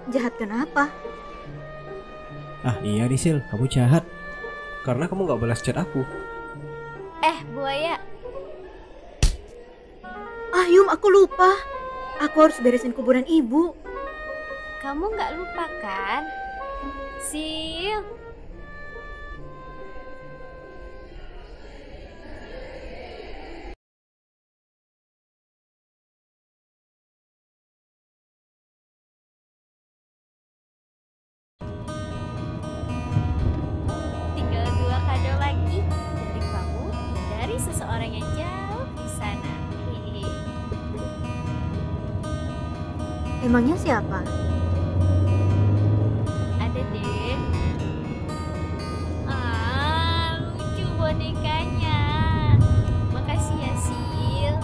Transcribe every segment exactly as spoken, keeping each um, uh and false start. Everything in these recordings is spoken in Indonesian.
Jahat kenapa? Ah iya nih Sil, kamu jahat. Karena kamu gak balas chat aku. Eh, buaya. Ah Yum, aku lupa. Aku harus beresin kuburan ibu. Kamu nggak lupa kan? Sil. Tinggal dua kado lagi dari kamu dan dari seseorang yang jauh di sana. Hehehe. Emangnya siapa? Ada deh. Ah, lucu bonekanya. Makasih ya, Sil.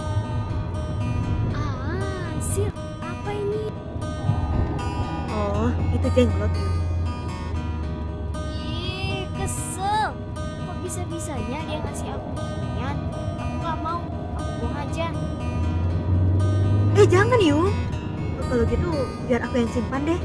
Ah, Sil, apa ini? Oh, itu jenglot Yum. Ih, kesel. Kok bisa-bisanya dia ngasih aku ginian? Aku nggak mau. Aku buang aja. Eh jangan Yum. Kalau gitu biar aku yang simpan deh.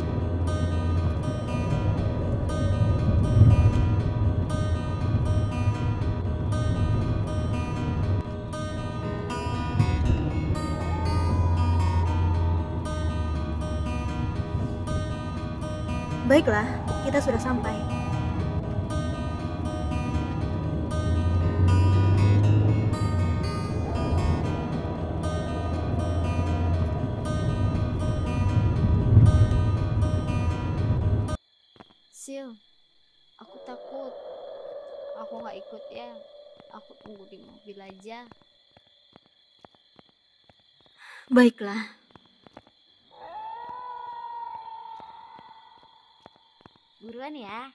Baiklah, kita sudah sampai. Sil, aku takut. Aku nggak ikut ya. Aku tunggu di mobil aja. Baiklah. Buruan ya.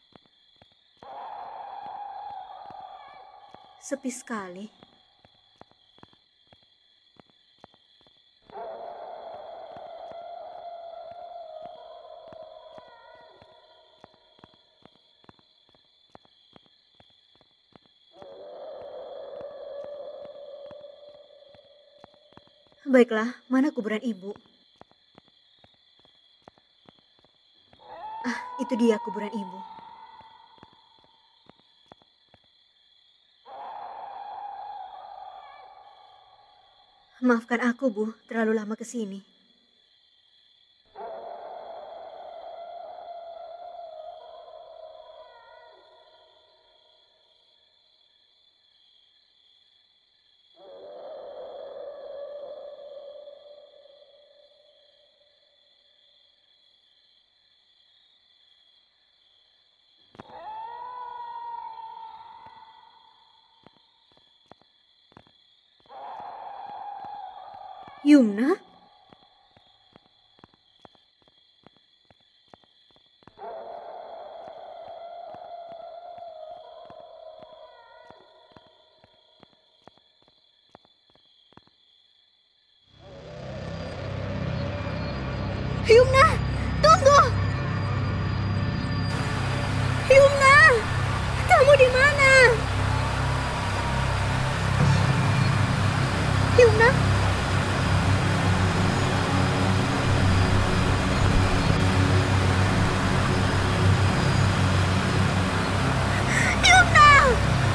Sepi sekali. Baiklah, mana kuburan ibu? Ah, itu dia kuburan ibu. Maafkan aku, Bu, terlalu lama ke sini. Yumna? Yumna, tunggu! Yumna, kamu di mana? Yumna? Yumna!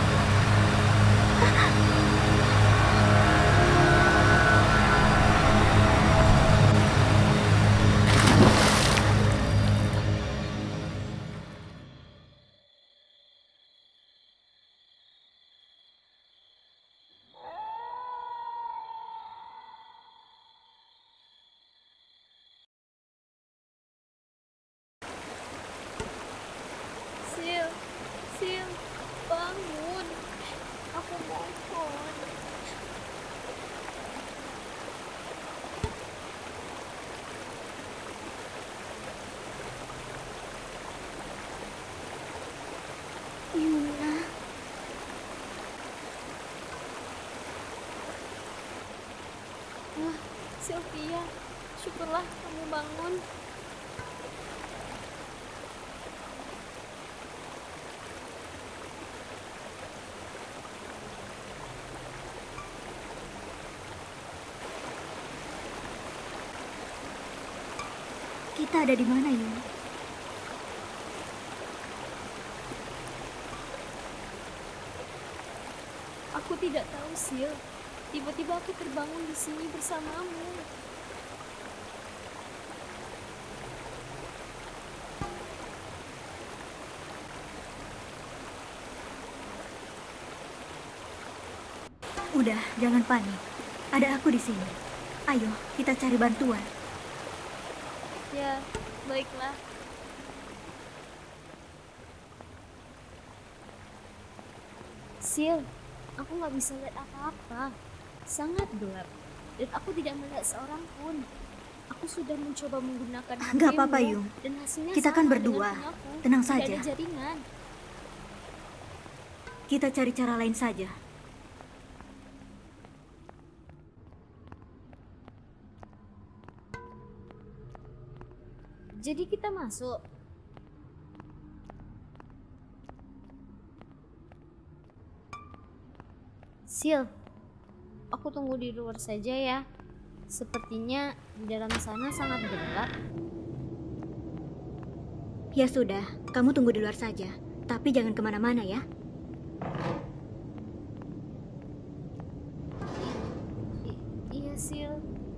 Sil, Sil, bangun. Aku mohon. Yumna. Wah, Sylvia, syukurlah kamu bangun. Kita ada di mana, Yung? Aku tidak tahu, Sil. Tiba-tiba aku terbangun di sini bersamamu. Udah, jangan panik. Ada aku di sini. Ayo, kita cari bantuan. Ya, baiklah. Sil, aku nggak bisa lihat apa-apa. Sangat gelap. Dan aku tidak melihat seorang pun. Aku sudah mencoba menggunakan H P-mu. Nggak apa-apa, Yung. Dan hasilnya Kita sama kan dengan berdua. punyaku. Tenang Tidak saja. ada jaringan. Kita cari cara lain saja. Jadi kita masuk. Sil, aku tunggu di luar saja ya. Sepertinya di dalam sana sangat gelap. Ya sudah, kamu tunggu di luar saja. Tapi jangan kemana-mana ya. I- iya, Sil.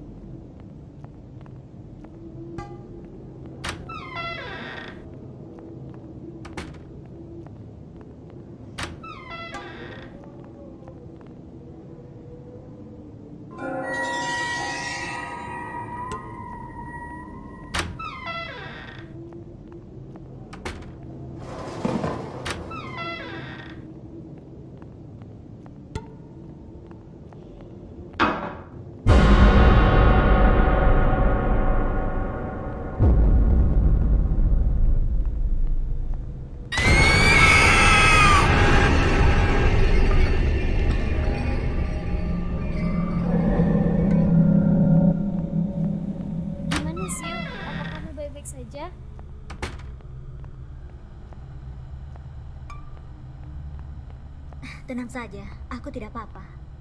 Gimana, Sil? Apa kamu baik-baik saja? Tenang saja, aku tidak apa-apa.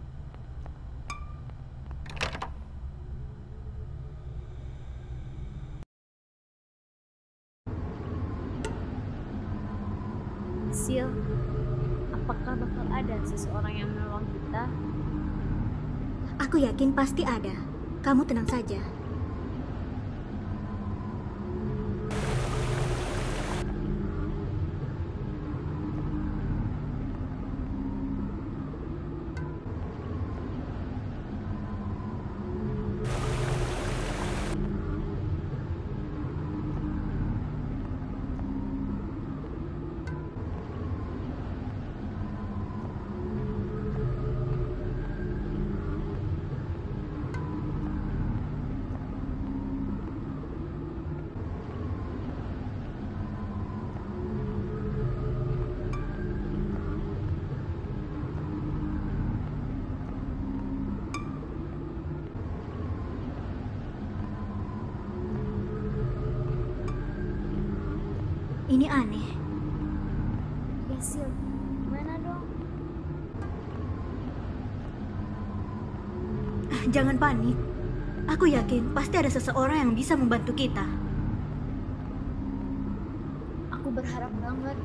Sil, apakah bakal ada seseorang yang menolong kita? Aku yakin pasti ada. Kamu tenang saja. Ini aneh. Ya, Sil. Gimana dong? Jangan panik. Aku yakin pasti ada seseorang yang bisa membantu kita. Aku berharap banget.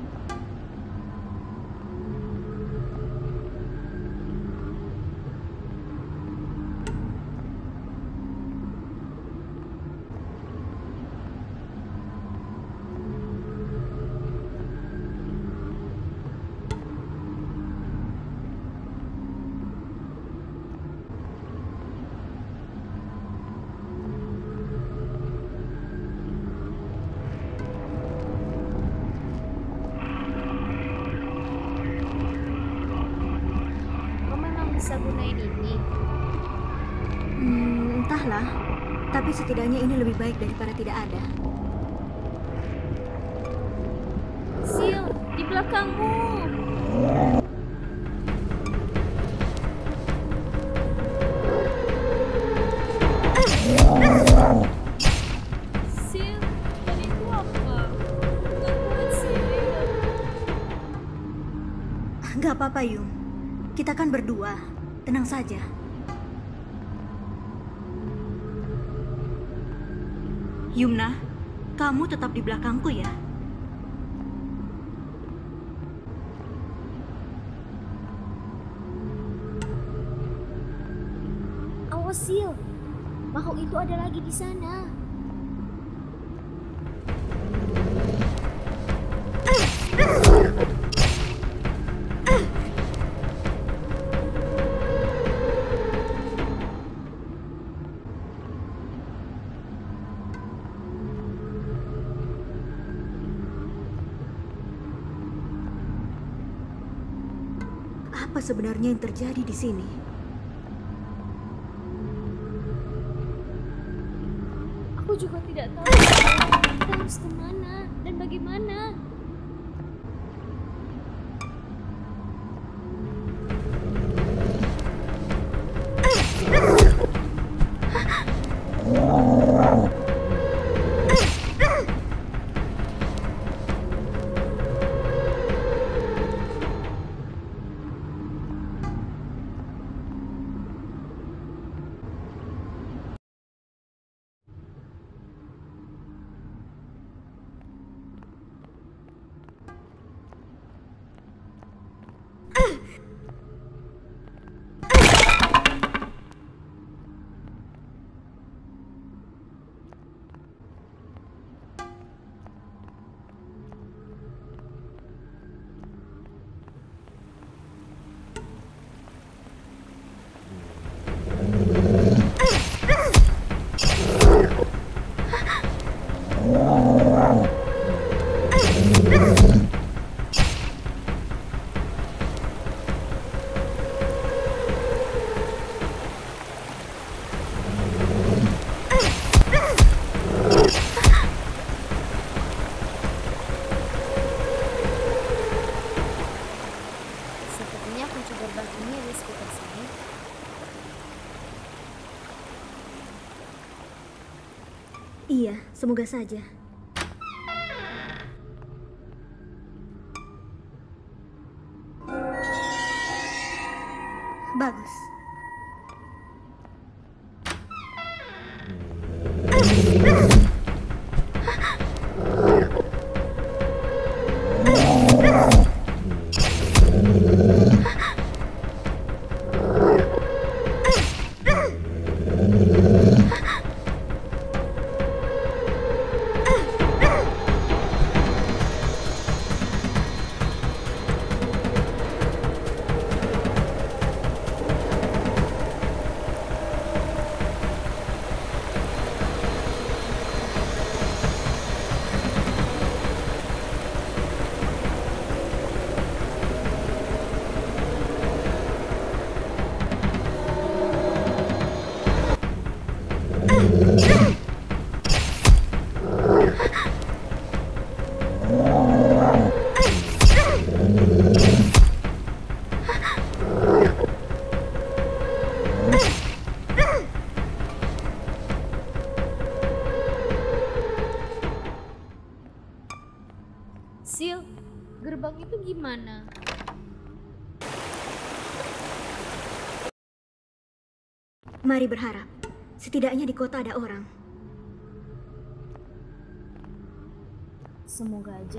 Kau memang bisa gunain ini. Hmm, entahlah. Tapi setidaknya ini lebih baik daripada tidak ada. Sil, di belakangmu. Sil, tadi itu apa? Bukan Sil. Gak apa-apa, Yung. Kita kan berdua. Tenang saja. Yumna, kamu tetap di belakangku ya. Awas Sil, makhluk itu ada lagi di sana. Apa sebenarnya yang terjadi di sini? Aku juga tidak tahu kita harus kemana dan bagaimana. Sepertinya kunci gerbang ini ada sekitar sini. Iya, semoga saja. Bagus. Sil, gerbang itu gimana? Mari berharap. Setidaknya di kota ada orang. Semoga aja.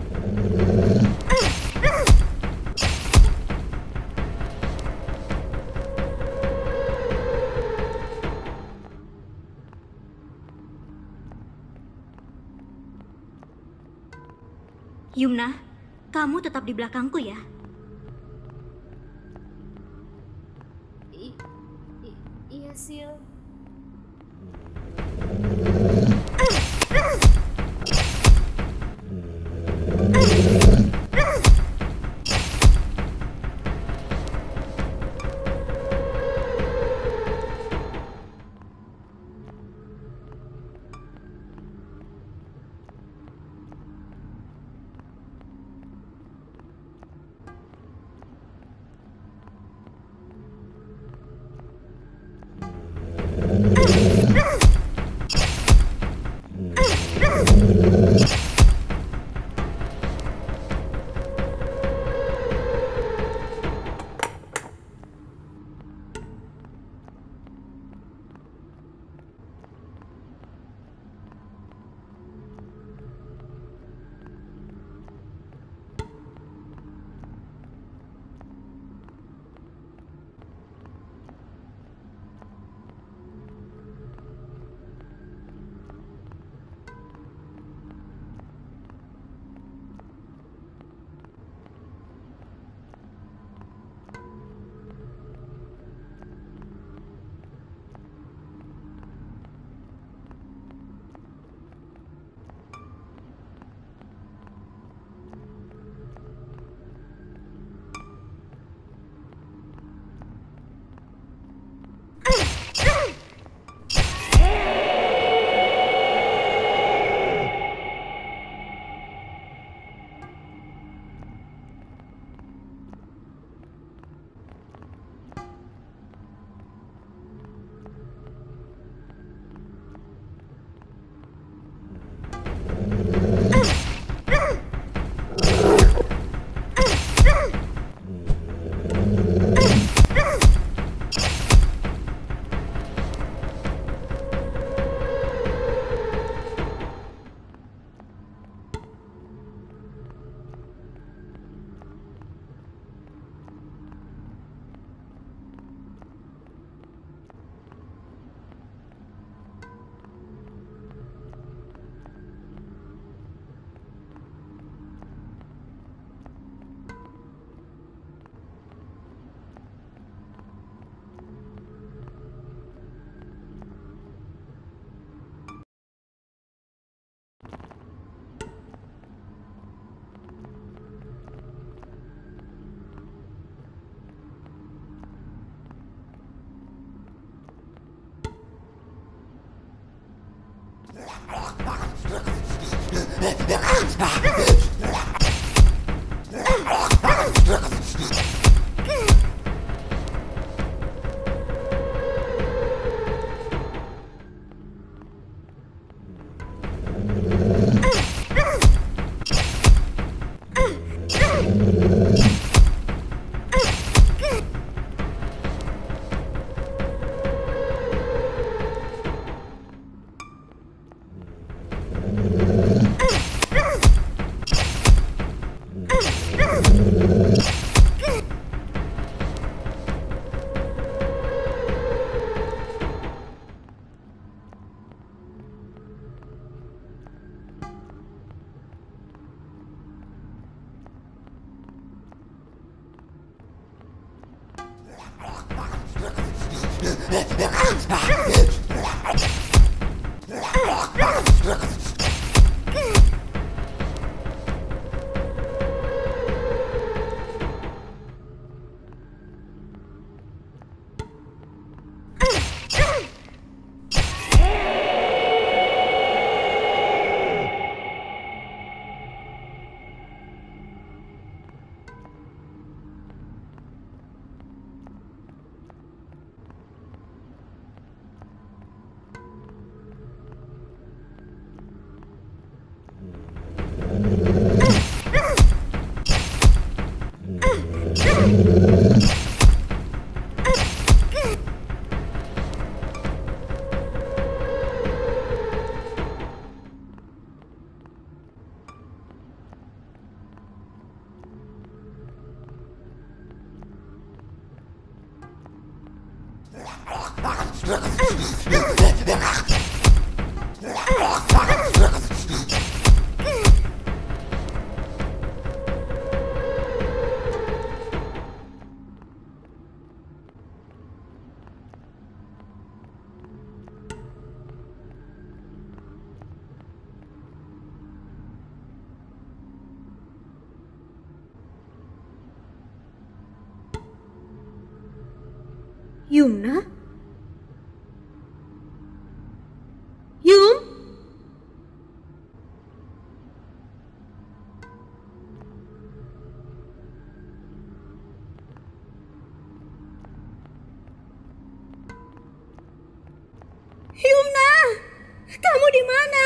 Yumna, kamu tetap di belakangku ya. I, i, iya Sil. Yumna? Yum? Yumna! Kamu di mana?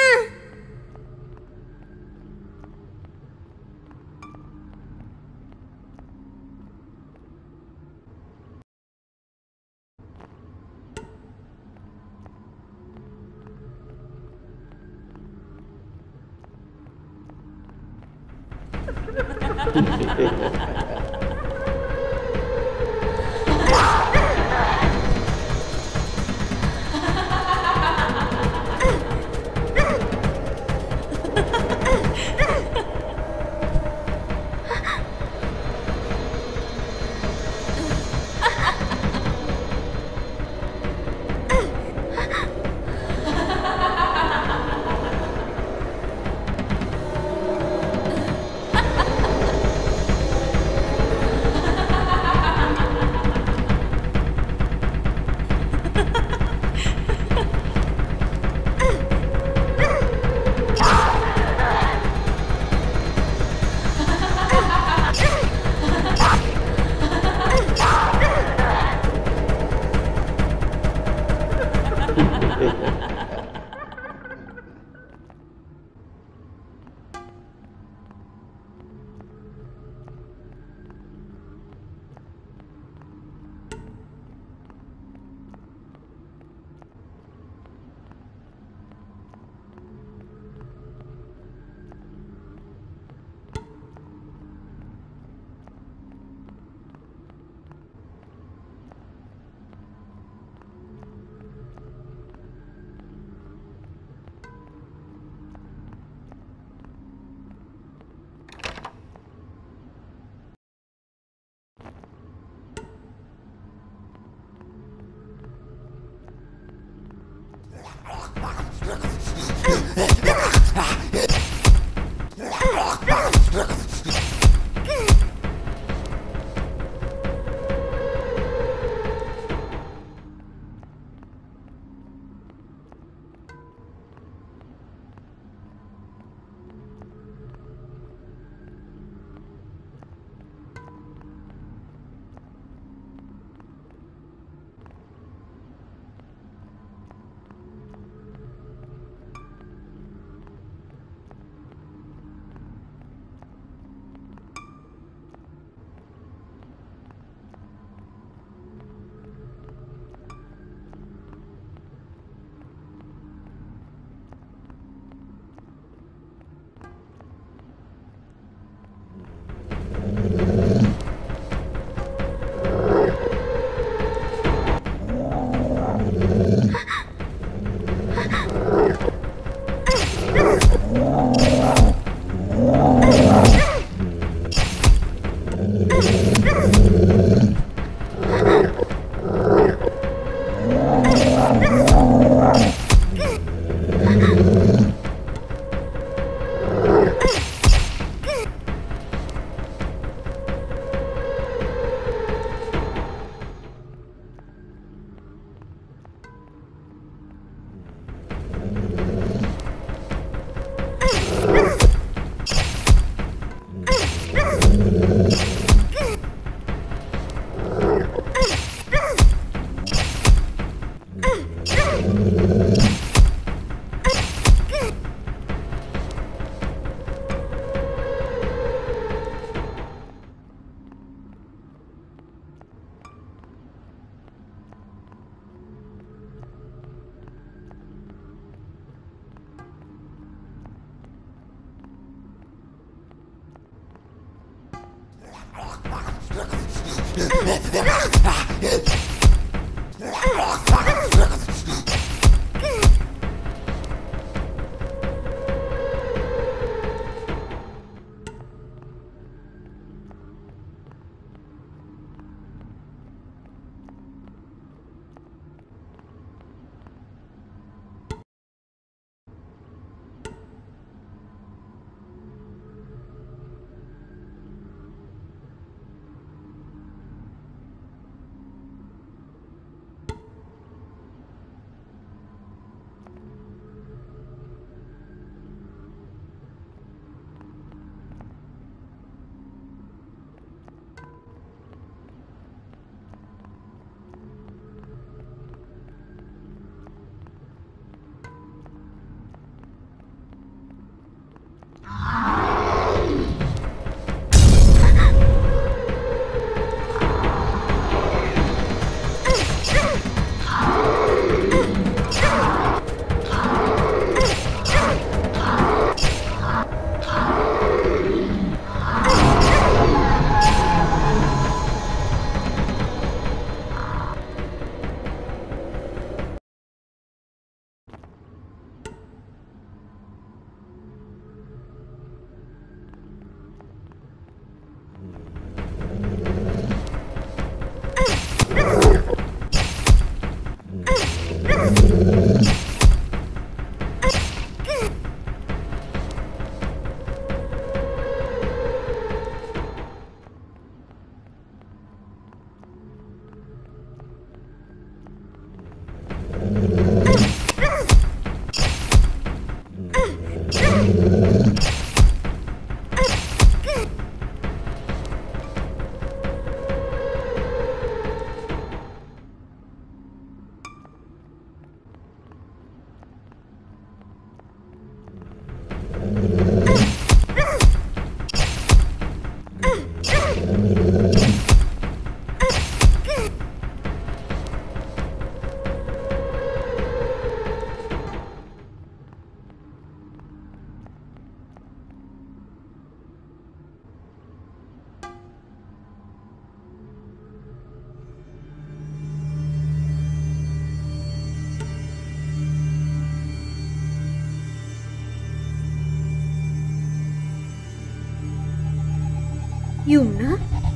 Yumna?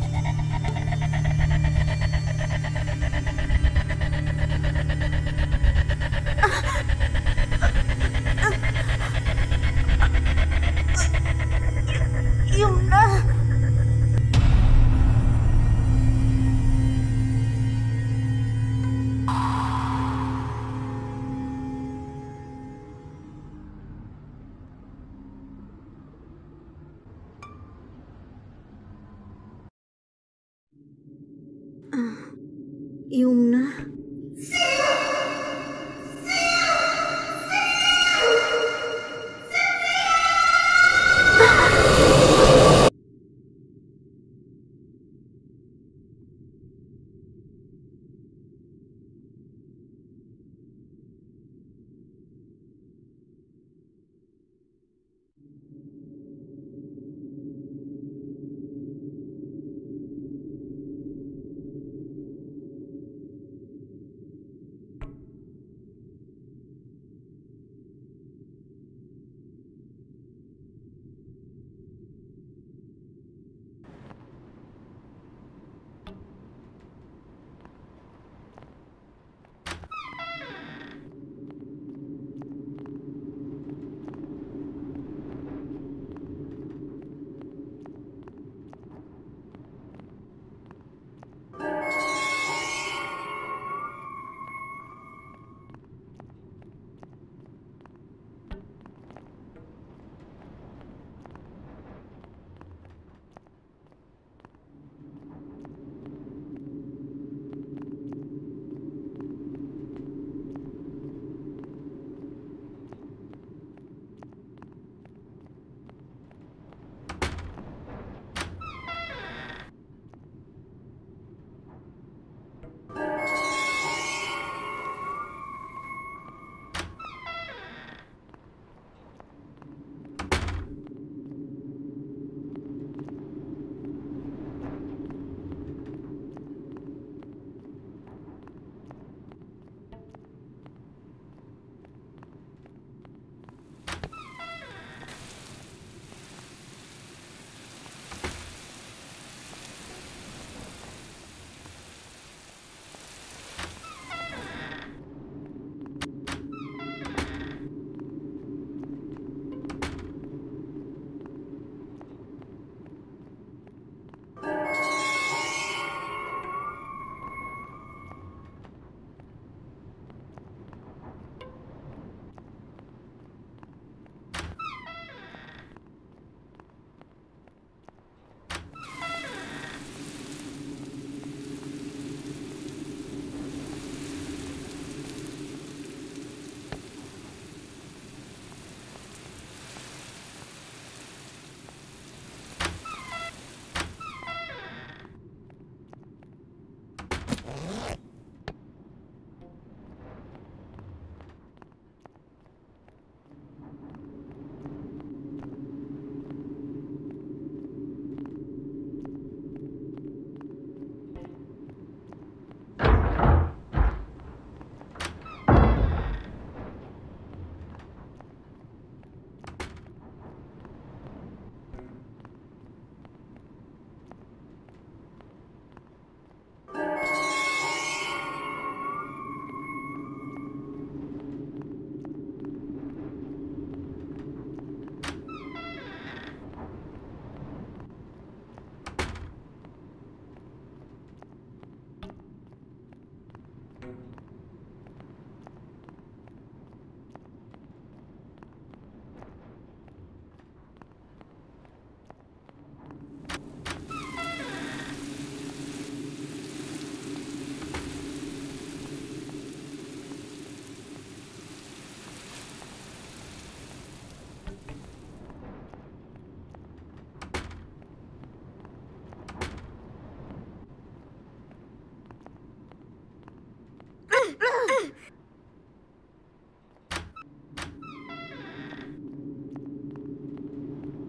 Yumna. Yumna.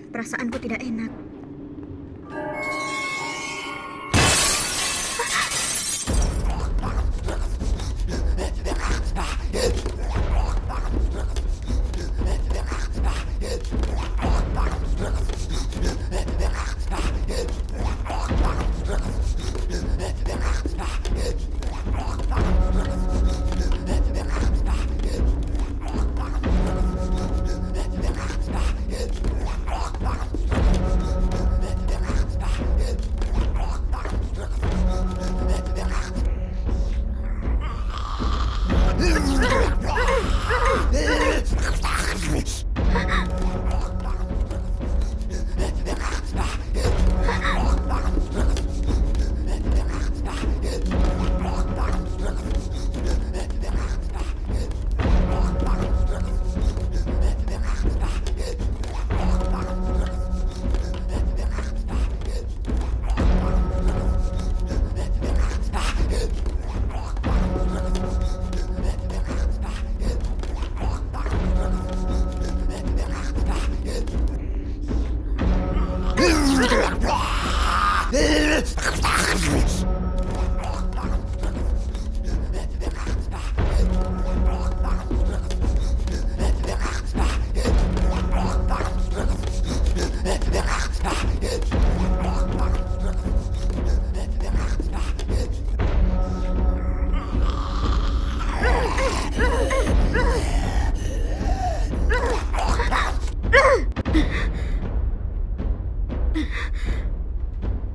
Perasaanku tidak enak.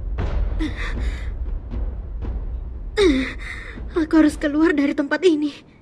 Aku harus keluar dari tempat ini.